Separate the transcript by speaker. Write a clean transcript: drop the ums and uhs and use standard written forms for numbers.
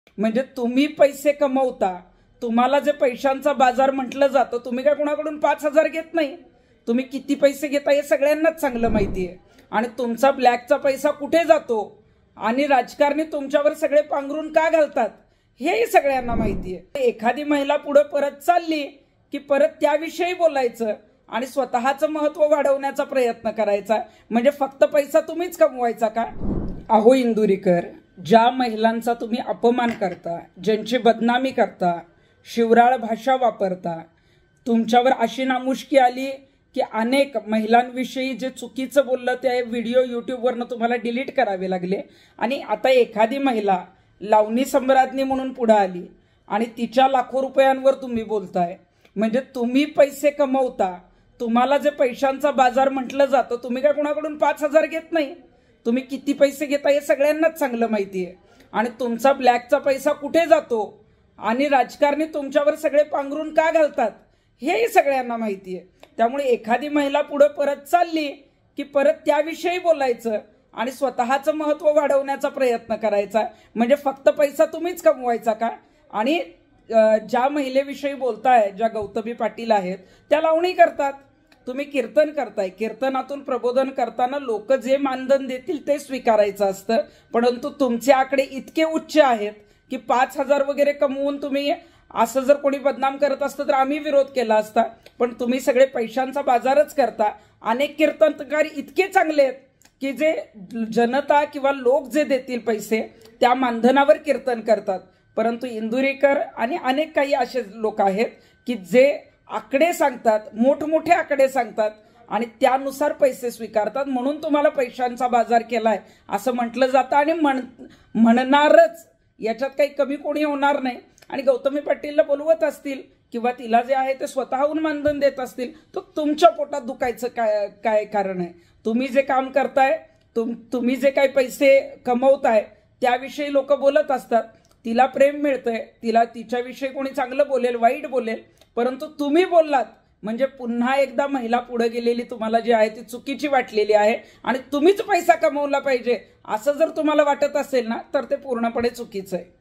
Speaker 1: म्हणजे तुम्ही पैसे कमवता, तुम्हाला जे पैशांचा बाजार म्हटलं जातं, तुम्ही काय कोणाकडून 5,000 घेत नाही. तुम्ही किती पैसे घेता हे सगळ्यांनाच चांगलं माहिती आहे. आणि तुमचा ब्लॅकचा पैसा कुठे जातो आणि राजकारणी तुमच्यावर सगळे पांघरून का घालतात हेही सगळ्यांना माहिती आहे. एखादी महिला पुढे परत चालली की परत त्याविषयी बोलायचं आणि स्वतःचं महत्व वाढवण्याचा प्रयत्न करायचा. म्हणजे फक्त पैसा तुम्हीच कमवायचा का? अहो इंदुरीकर, ज्या महिलांचा तुम्ही अपमान करता, ज्यांची बदनामी करता, शिवराळ भाषा वापरता, तुमच्यावर अशी नामुष्की आली की अनेक महिलांविषयी जे चुकीचं बोललं ते व्हिडिओ यूट्यूबवरनं तुम्हाला डिलीट करावे लागले. आणि आता एखादी महिला लावणी सम्राज्ञी म्हणून पुढे आली आणि तिच्या लाखो रुपयांवर तुम्ही बोलताय. म्हणजे तुम्ही पैसे कमवता, तुम्हाला जे पैशांचा बाजार म्हटलं जातं, तुम्ही काय कोणाकडून 5,000 घेत नाही. तुम्ही किती पैसे घेता हे सगळ्यांनाच चांगलं माहिती आहे. आणि तुमचा ब्लॅकचा पैसा कुठे जातो आणि राजकारणी तुमच्यावर सगळे पांघरून का घालतात हेही सगळ्यांना माहिती आहे. त्यामुळे एखादी महिला पुढे परत चालली की परत त्याविषयी बोलायचं आणि स्वतःचं महत्व वाढवण्याचा प्रयत्न करायचा. म्हणजे फक्त पैसा तुम्हीच कमवायचा का? आणि ज्या महिलेविषयी बोलताय, ज्या गौतमी पाटील आहेत, त्या लावणी करतात, तुम्ही कीर्तन करताय. कीर्तनातून प्रबोधन करताना लोक जे मानधन देतील ते स्वीकारायचं असतं. परंतु तुमचे आकडे इतके उच्च आहेत की 5,000 वगैरे कमवून तुम्ही असं जर कोणी बदनाम करत असतं तर आम्ही विरोध केला असता. पण तुम्ही सगळे पैशांचा बाजारच करता. अनेक कीर्तनकार इतके चांगले आहेत की जे जनता किंवा लोक जे देतील पैसे त्या मानधनावर कीर्तन करतात. परंतु इंदुरीकर आणि अनेक काही असे लोक आहेत की जे आकडे सांगतात, मोठमोठे आकडे सांगतात आणि त्यानुसार पैसे स्वीकारतात. म्हणून तुम्हाला पैशांचा बाजार केलाय असं म्हटलं जातं आणि म्हणणारच. याच्यात काही कमी कोणी होणार नाही. आणि गौतमी पाटीलला बोलवत असतील किंवा तिला जे आहे ते स्वतःहून मानधन देत असतील तर तुमच्या पोटात दुखायचं काय कारण आहे? तुम्ही जे काम करताय, तुम्ही जे काही पैसे कमवताय त्याविषयी लोक बोलत असतात. तिला प्रेम मिळतंय, तिला तिच्याविषयी कोणी चांगलं बोलेल, वाईट बोलेल, परंतु तुम्ही बोललात म्हणजे पुन्हा एकदा महिला पुढे गेलेली तुम्हाला जी आहे ती चुकीची वाटलेली आहे. आणि तुम्हीच पैसा कमवला पाहिजे असं जर तुम्हाला वाटत असेल ना तर ते पूर्णपणे चुकीचं आहे.